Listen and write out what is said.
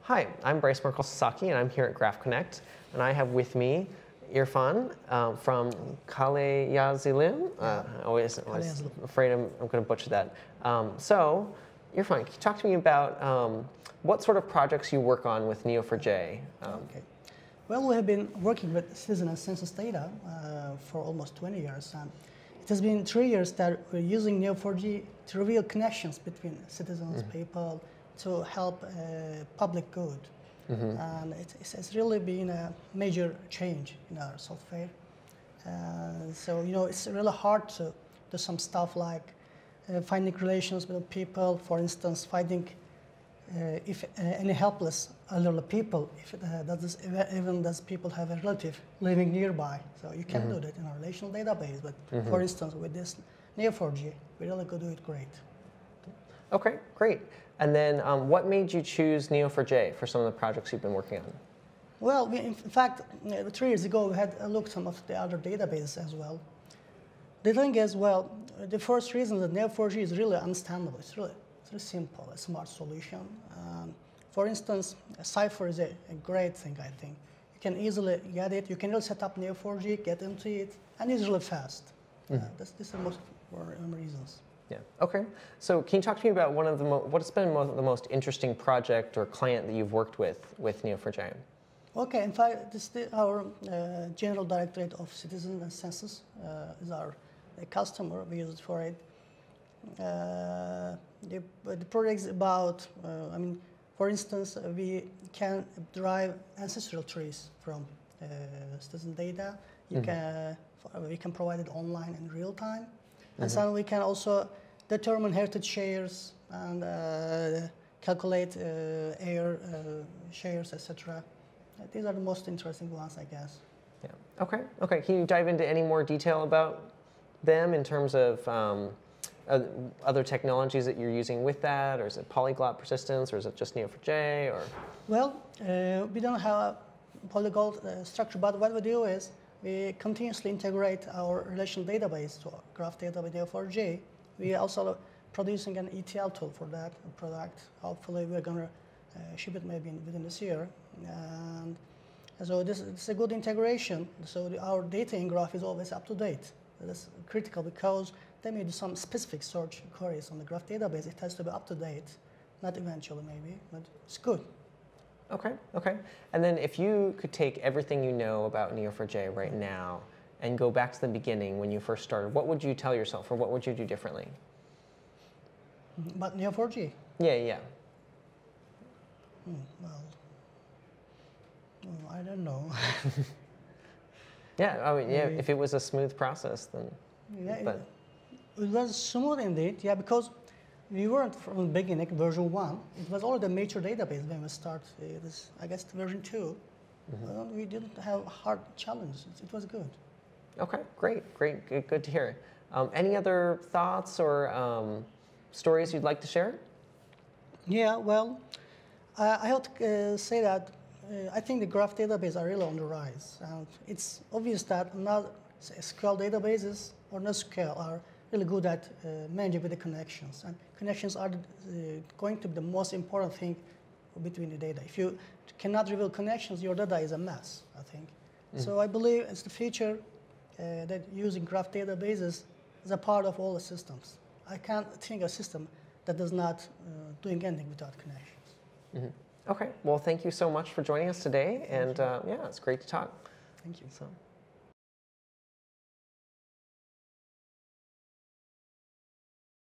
Hi, I'm Bryce Merkl Sasaki, and I'm here at GraphConnect, and I have with me Irfan from Kale Yazılım. I always afraid I'm going to butcher that. So, Irfan, can you talk to me about what sort of projects you work on with Neo4j? Okay. Well, we have been working with citizen and census data for almost 20 years. It has been 3 years that we're using Neo4j to reveal connections between citizens, people, to help public good. And it's really been a major change in our software. So, it's really hard to do some stuff like finding relations with people, for instance, finding if any helpless elderly people, if even does people have a relative living nearby. So you can do that in a relational database, but for instance, with this Neo4j, we really could do it great. Okay, great. And then what made you choose Neo4j for some of the projects you've been working on? Well, in fact, 3 years ago, we had looked at some of the other databases as well. The thing is, well, the first reason that Neo4j is really understandable. It's really simple, a smart solution. For instance, Cypher is a great thing, I think. You can easily get it. You can really set up Neo4j, get into it, and it's really fast. These are most reasons. Yeah. Okay. So can you talk to me about one of the what's been the most interesting project or client that you've worked with Neo4j? Okay. In fact, this our General Directorate of Citizens and Census is our customer. We use it for it. The project is about, for instance, we can derive ancestral trees from citizen data. We can provide it online in real time. And so we can also determine heritage shares and calculate air shares, etc. These are the most interesting ones, I guess. Yeah. Okay. Okay. Can you dive into any more detail about them in terms of other technologies that you're using with that, or is it polyglot persistence, or is it just Neo4j, or? Well, we don't have a polyglot structure, but what we do is we continuously integrate our relational database to graph data with Neo4j. We are also producing an ETL tool for that product. Hopefully, we're going to ship it maybe within this year. And so this is a good integration. So our data in graph is always up to date. That's critical because they may do some specific search queries on the graph database. It has to be up to date, not eventually maybe, but it's good. Okay, okay. And then if you could take everything you know about Neo4j right now and go back to the beginning when you first started, what would you tell yourself, or what would you do differently? But Neo4j? Yeah. I don't know. Yeah, I mean, yeah, if it was a smooth process, then. Yeah, it was smooth indeed, yeah, because we weren't from the beginning, version 1. It was already a mature database when we started. I guess, version 2. We didn't have hard challenges. It was good. Okay, great, good to hear. Any other thoughts or stories you'd like to share? Yeah, well, I have to say that I think the graph databases are really on the rise. And it's obvious that not SQL databases or NoSQL are really good at managing with the connections. And connections are going to be the most important thing between the data. If you cannot reveal connections, your data is a mess, I think. So I believe it's the future that using graph databases is a part of all the systems. I can't think of a system that does not doing anything without connections. Okay, well, thank you so much for joining us today. And yeah, it's great to talk. Thank you. So.